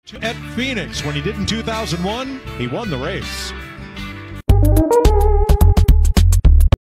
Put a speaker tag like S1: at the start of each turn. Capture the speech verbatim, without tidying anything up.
S1: At Phoenix, when he did in two thousand one, he won the race.